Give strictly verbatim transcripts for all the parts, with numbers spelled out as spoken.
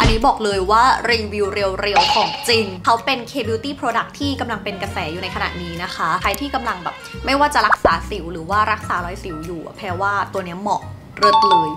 อันนี้บอกเลยว่ารีวิวเรียวๆของจริงเขาเป็น K-Beauty Product ที่กำลังเป็นกระแสอยู่ในขณะนี้นะคะใครที่กำลังแบบไม่ว่าจะรักษาสิวหรือว่ารักษารอยสิวอยู่แพรว่าตัวนี้เหมาะเลิศเลย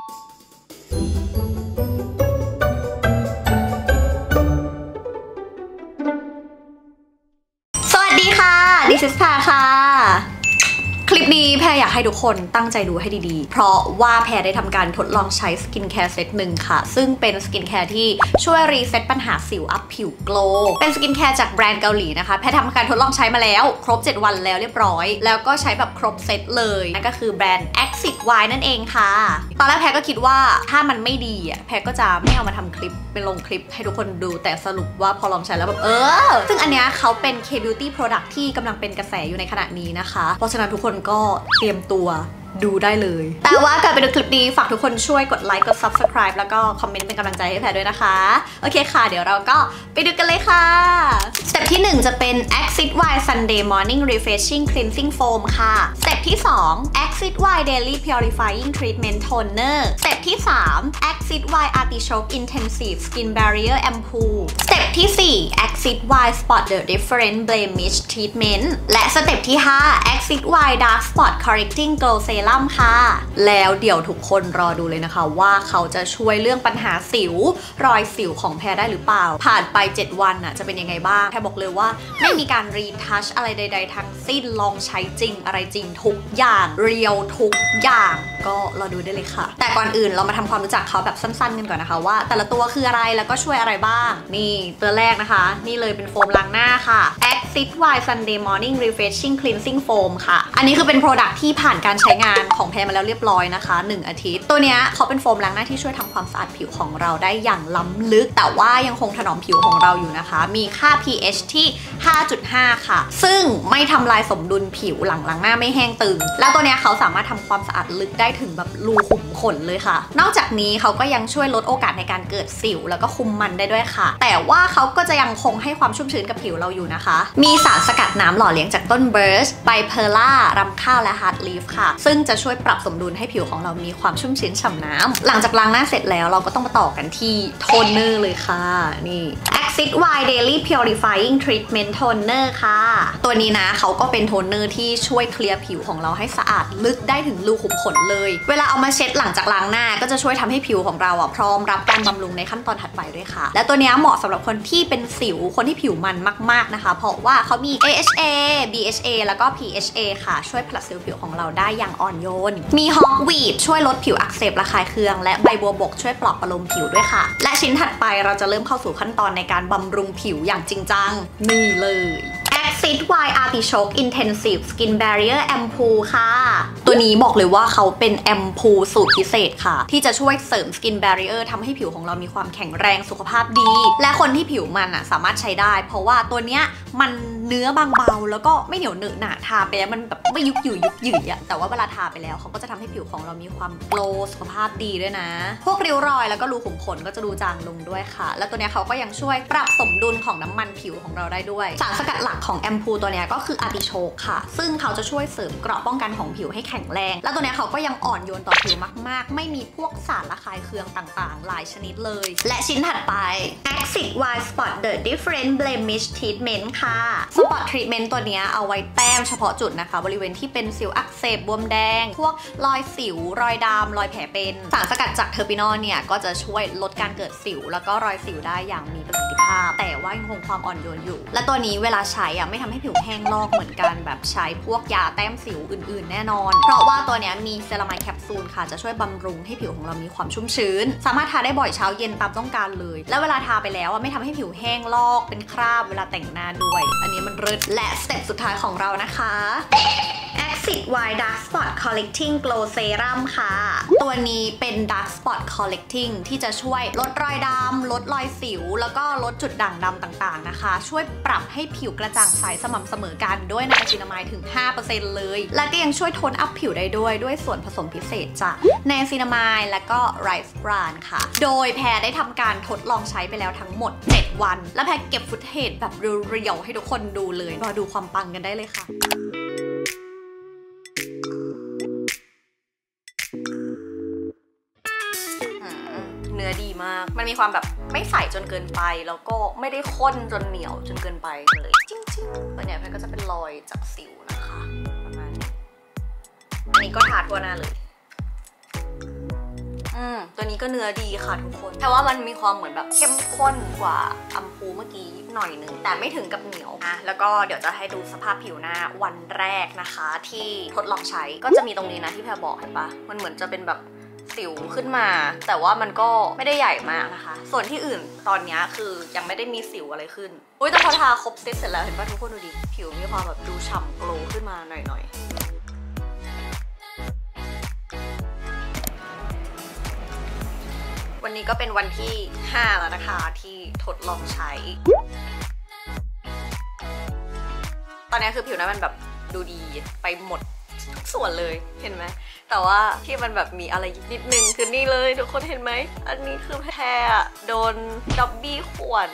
สวัสดีค่ะดิฉันแพรค่ะคลิปนี้แพรอยากให้ทุกคนตั้งใจดูให้ดีๆเพราะว่าแพรได้ทำการทดลองใช้สกินแคร์เซตหนึ่งค่ะซึ่งเป็นสกินแคร์ที่ช่วยรีเซ็ตปัญหาสิวอัพผิวโกลว์เป็นสกินแคร์จากแบรนด์เกาหลีนะคะแพรทำการทดลองใช้มาแล้วครบเจ็ดวันแล้วเรียบร้อยแล้วก็ใช้แบบครบเซตเลยนั่นก็คือแบรนด์ Exit Y นั่นเองค่ะตอนแรกแพรก็คิดว่าถ้ามันไม่ดีอ่ะแพรก็จะไม่เอามาทำคลิปเป็นลงคลิปให้ทุกคนดูแต่สรุปว่าพอลองใช้แล้วแบบเออซึ่งอันเนี้ยเขาเป็น K-Beauty Product ที่กำลังเป็นกระแสอยู่ในขณะนี้นะคะเพราะฉะนั้นทุกคนก็เตรียมตัวดูได้เลยแต่ว่าก่อนไปดูคลิปนี้ฝากทุกคนช่วยกดไลค์กด ซับสไครบ์ แล้วก็คอมเมนต์เป็นกำลังใจให้แพรด้วยนะคะโอเคค่ะเดี๋ยวเราก็ไปดูกันเลยค่ะสเต็ปที่หนึ่งจะเป็น Exit Y Sunday Morning Refreshing Cleansing Foam ค่ะสเต็ปที่สอง Exit Y Daily Purifying Treatment Toner สเต็ปที่สาม Exit Y Artichoke Intensive Skin Barrier Ampoule สเต็ปที่สี่ Exit Y Spot the Different Blemish Treatment และสเต็ปที่ห้า Exit Y Dark Spot Correcting Glow Serumค่ะแล้วเดี๋ยวทุกคนรอดูเลยนะคะว่าเขาจะช่วยเรื่องปัญหาสิวรอยสิวของแพรได้หรือเปล่าผ่านไปเจ็ดวันน่ะจะเป็นยังไงบ้างแพรบอกเลยว่าไม่มีการรีทัชอะไรใดๆทั้งสิ้นลองใช้จริงอะไรจริงทุกอย่างเรียวทุกอย่างก็รอดูได้เลยค่ะแต่ก่อนอื่นเรามาทำความรู้จักเขาแบบสั้นๆกันก่อนนะคะว่าแต่ละตัวคืออะไรแล้วก็ช่วยอะไรบ้างนี่ตัวแรกนะคะนี่เลยเป็นโฟมล้างหน้าค่ะ Exit Y Sunday Morning Refreshing Cleansing Foam ค่ะอันนี้คือเป็นโปรดักที่ผ่านการใช้งานของแพรมาแล้วเรียบร้อยนะคะหนึ่งอาทิตย์ตัวเนี้ยเขาเป็นโฟมล้างหน้าที่ช่วยทำความสะอาดผิวของเราได้อย่างล้ำลึกแต่ว่ายังคงถนอมผิวของเราอยู่นะคะมีค่า pH ที่ ห้าจุดห้า ค่ะซึ่งไม่ทำลายสมดุลผิวหลังล้างหน้าไม่แห้งตึงแล้วตัวเนี้ยเขาสามารถทำความสะอาดลึกได้ถึงแบบรูขุมขนเลยค่ะนอกจากนี้เขาก็ยังช่วยลดโอกาสในการเกิดสิวแล้วก็คุมมันได้ด้วยค่ะแต่ว่าเขาก็จะยังคงให้ความชุ่มชื้นกับผิวเราอยู่นะคะมีสารสกัดน้ำหล่อเลี้ยงจากต้นเบิร์ชไบเพอร่ารำข้าวและฮาร์ดลีฟค่ะซึ่งจะช่วยปรับสมดุลให้ผิวของเรามีความชุ่มชื้นฉ่ำน้ำหลังจากล้างหน้าเสร็จแล้วเราก็ต้องมาต่อกันที่โทนเนอร์เลยค่ะนี่ Exit Y Daily Purifying Treatment Toner ค่ะตัวนี้นะเขาก็เป็นโทนเนอร์ที่ช่วยเคลียร์ผิวของเราให้สะอาดลึกได้ถึงรูขุมขนเลยเวลาเอามาเช็ดหลังจากล้างหน้าก็จะช่วยทำให้ผิวของเราอ่ะพร้อมรับการบำรุงในขั้นตอนถัดไปด้วยค่ะและตัวนี้เหมาะสำหรับคนที่เป็นสิวคนที่ผิวมันมากๆนะคะเพราะว่าเขามี เอ เอช เอ บี เอช เอ แล้วก็ พี เอช เอ ค่ะช่วยผลัดเซลล์ผิวของเราได้อย่างอ่อนโยนมีฮอกวีดช่วยลดผิวอักเสบระคายเคืองและใบบัวบกช่วยปลอบประโลมผิวด้วยค่ะและชิ้นถัดไปเราจะเริ่มเข้าสู่ขั้นตอนในการบำรุงผิวอย่างจริงจังนี่เลย Exit Y Artichoke Intensive Skin Barrier Ampoule ค่ะตัวนี้บอกเลยว่าเขาเป็นแอมพูลสูตรพิเศษค่ะที่จะช่วยเสริม Skin Barrier ทำให้ผิวของเรามีความแข็งแรงสุขภาพดีและคนที่ผิวมันอ่ะสามารถใช้ได้เพราะว่าตัวเนี้ยมันเนื้อบางเบาแล้วก็ไม่เหนียวเหนอะหนะทาไปแล้วมันแบบไม่ยุบหยุ่ยยุบหยุ่ยอะแต่ว่าเวลาทาไปแล้วเขาก็จะทำให้ผิวของเรามีความโกลว์สุขภาพดีด้วยนะพวกริ้วรอยแล้วก็รูขุมขนก็จะดูจางลงด้วยค่ะและตัวเนี้ยเขาก็ยังช่วยปรับสมดุลของน้ำมันผิวของเราได้ด้วยสารสกัดหลักของแอมพูลตัวเนี้ยก็คืออาร์ติโชกค่ะซึ่งเขาจะช่วยเสริมเกราะป้องกันของผิวให้แข็งแรงและตัวเนี้ยเขาก็ยังอ่อนโยนต่อผิวมากๆไม่มีพวกสารระคายเคืองต่างๆหลายชนิดเลยและชิ้นถัดไป Exit Y Spot the Different Blemish Treatment ค่ะ Spot Treatment ตัวเนี้ยเอาไว้แต้มเฉพาะจุดนะคะบริเวณที่เป็นสิวอักเสบบวมแดงพวกรอยสิวรอยดำรอยแผลเป็นสารสกัดจากเทอร์ปินอลเนี่ยก็จะช่วยลดการเกิดสิวแล้วก็รอยสิวได้อย่างมีประสิทธิภาพแต่ว่ายังคงความอ่อนโยนอยู่และตัวนี้เวลาใช้อ่ะไม่ทำให้ผิวแห้งลอกเหมือนกันแบบใช้พวกยาแต้มสิวอื่นๆแน่นอนเพราะว่าตัวเนี้ยมีเซรามายด์แคปซูลค่ะจะช่วยบำรุงให้ผิวของเรามีความชุ่มชื้นสามารถทาได้บ่อยเช้าเย็นตามต้องการเลยและเวลาทาไปแล้วไม่ทำให้ผิวแห้งลอกเป็นคราบเวลาแต่งหน้าด้วยอันนี้มันเลิศและสเต็ปสุดท้ายของเรานะคะ Exit Y Dark Spot Correcting Glow Serum ค่ะตัวนี้เป็น Dark Spot Correcting ที่จะช่วยลดรอยดำลดรอยสิวแล้วก็ลดจุดด่างดำต่างๆนะคะช่วยปรับให้ผิวกระจ่างใสสม่ำเสมอกันด้วยไนซินามายด์ถึง ห้าเปอร์เซ็นต์ เลยและก็ยังช่วยโทนอัพผิวได้ด้วยด้วยส่วนผสมพิเศษจากไนซินามายด์และก็ไรซ์บรานค่ะโดยแพรได้ทำการทดลองใช้ไปแล้วทั้งหมดเจ็ดวันและแพรเก็บฟุตเทจแบบเรียวๆให้ทุกคนดูเลยรอดูความปังกันได้เลยค่ะเนื้อดีมากมันมีความแบบไม่ใสจนเกินไปแล้วก็ไม่ได้ข้นจนเหนียวจนเกินไปเลยจริงๆตัวเนี้ยแพทก็จะเป็นรอยจากสิวนะคะประมาณนี้อันนี้ก็ทาทั่วหน้าเลยอืมตัวนี้ก็เนื้อดีค่ะทุกคนแต่ว่ามันมีความเหมือนแบบเข้มข้นกว่าอัมพูเมื่อกี้หน่อยนึงแต่ไม่ถึงกับเหนียวนะแล้วก็เดี๋ยวจะให้ดูสภาพผิวหน้าวันแรกนะคะที่ทดลองใช้ก็จะมีตรงนี้นะที่แพรบอกเห็นปะมันเหมือนจะเป็นแบบสิวขึ้นมาแต่ว่ามันก็ไม่ได้ใหญ่มากนะคะส่วนที่อื่นตอนนี้คือยังไม่ได้มีสิวอะไรขึ้นอุ้ยแต่พอทาครบเซตเสร็จแล้วเห็นปะทุกคนดูดิผิวมีความแบบดูฉ่ำโกลว์ขึ้นมาหน่อยๆวันนี้ก็เป็นวันที่ห้าแล้วนะคะที่ทดลองใช้ตอนนี้คือผิวหน้ามันแบบดูดีไปหมดทุกส่วนเลยเห็นไหมแต่ว่าที่มันแบบมีอะไรนิดนึงคือนี่เลยทุกคนเห็นไหมอันนี้คือแพรโดนด็อบบี้ข่วน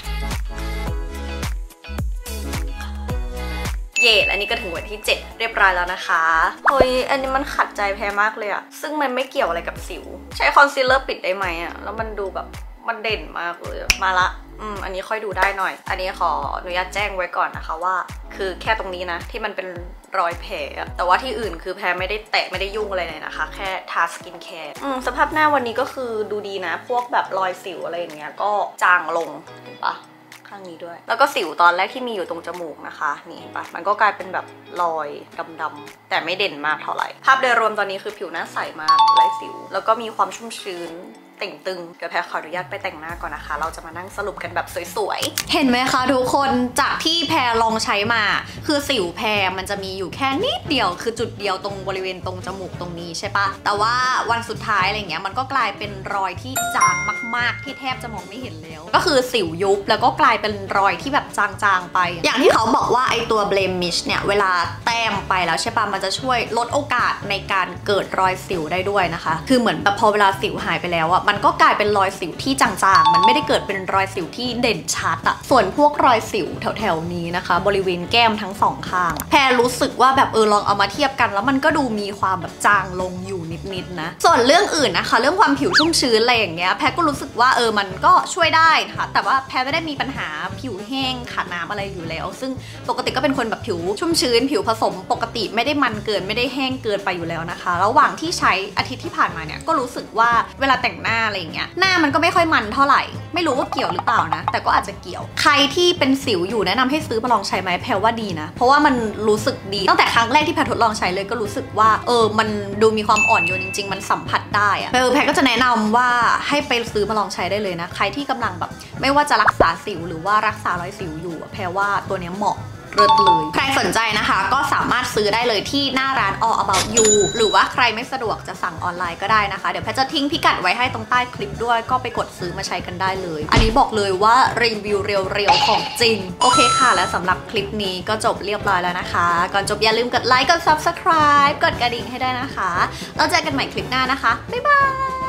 เย่อันนี้ก็ถึงวันที่เจ็ดเรียบร้อยแล้วนะคะเฮ้ยอันนี้มันขัดใจแพรมากเลยอะซึ่งมันไม่เกี่ยวอะไรกับสิวใช้คอนซีลเลอร์ปิดได้ไหมอะแล้วมันดูแบบมันเด่นมากเลยมาละอืมอันนี้ค่อยดูได้หน่อยอันนี้ขออนุญาตแจ้งไว้ก่อนนะคะว่าคือแค่ตรงนี้นะที่มันเป็นรอยแผลแต่ว่าที่อื่นคือแพรไม่ได้แตะไม่ได้ยุ่งอะไรเลยนะคะแค่ทาสกินแคร์อืมสภาพหน้าวันนี้ก็คือดูดีนะพวกแบบรอยสิวอะไรอย่างเงี้ยก็จางลงเห็นปะข้างนี้ด้วยแล้วก็สิวตอนแรกที่มีอยู่ตรงจมูกนะคะนี่เห็นปะมันก็กลายเป็นแบบรอยดำๆแต่ไม่เด่นมากเท่าไหร่ภาพโดยรวมตอนนี้คือผิวหน้าใสมากไร้สิวแล้วก็มีความชุ่มชื้นเต่งตึงเดี๋ยวแพรขออนุญาตไปแต่งหน้าก่อนนะคะเราจะมานั่งสรุปกันแบบสวยๆเห็นไหมคะทุกคนจากที่แพรลองใช้มาคือสิวแพรมันจะมีอยู่แค่นิดเดียวคือจุดเดียวตรงบริเวณตรงจมูกตรงนี้ใช่ปะแต่ว่าวันสุดท้ายอะไรเงี้ยมันก็กลายเป็นรอยที่จางมากๆที่แทบจะมองไม่เห็นแล้วก็คือสิวยุบแล้วก็กลายเป็นรอยที่แบบจางๆไปอย่างที่เขาบอกว่าไอตัว blemish เนี่ยเวลาแต้มไปแล้วใช่ปะมันจะช่วยลดโอกาสในการเกิดรอยสิวได้ด้วยนะคะคือเหมือนแบบพอเวลาสิวหายไปแล้วอะมันก็กลายเป็นรอยสิวที่จางๆมันไม่ได้เกิดเป็นรอยสิวที่เด่นชัดอะส่วนพวกรอยสิวแถวๆนี้นะคะบริเวณแก้มทั้งสองข้างแพรรู้สึกว่าแบบเออลองเอามาเทียบกันแล้วมันก็ดูมีความแบบจางลงอยู่นิดๆนะส่วนเรื่องอื่นนะคะเรื่องความผิวชุ่มชื้นอะไรอย่างเงี้ยแพรก็รู้สึกว่าเออมันก็ช่วยได้ค่ะแต่ว่าแพรไม่ได้มีปัญหาผิวแห้งขาดน้ำอะไรอยู่แล้วซึ่งปกติก็เป็นคนแบบผิวชุ่มชื้นผิวผสมปกติไม่ได้มันเกินไม่ได้แห้งเกินไปอยู่แล้วนะคะระหว่างที่ใช้อาทิตย์ที่ผ่านมาเนี่ยก็รู้สึกว่าเวลาแต่งหน้าอะไรอย่างเงี้ยหน้ามันก็ไม่ค่อยมันเท่าไหร่ไม่รู้ว่าเกี่ยวหรือเปล่านะแต่ก็อาจจะเกี่ยวใครที่เป็นสิวอยู่แนะนำให้ซื้อมาลองใช้ไหมแพรว่าดีนะเพราะว่ามันรู้สึกดีตั้งแต่ครั้งแรกที่แพรทดลองใช้เลยก็รู้สึกว่าเออมันดูมีความอ่อนโยนจริงๆมันสัมผัสได้อะแพรแพรก็จะแนะนำว่าให้ไปซื้อมาลองใช้ได้เลยนะใครที่กำลังแบบไม่ว่าจะรักษาสิวหรือว่ารักษารอยสิวอยู่แพรว่าตัวนี้เหมาะเลิศเลยใครสนใจนะคะก็สามารถซื้อได้เลยที่หน้าร้าน All About You หรือว่าใครไม่สะดวกจะสั่งออนไลน์ก็ได้นะคะเดี๋ยวแพทจะทิ้งพิกัดไว้ให้ตรงใต้คลิปด้วยก็ไปกดซื้อมาใช้กันได้เลยอันนี้บอกเลยว่ารีวิวเรียวๆของจริงโอเคค่ะและสำหรับคลิปนี้ก็จบเรียบร้อยแล้วนะคะก่อนจบอย่าลืมกดไลค์กด ซับสไครบ์ กดกระดิ่งให้ได้นะคะแล้วเจอกันใหม่คลิปหน้านะคะบ๊ายบาย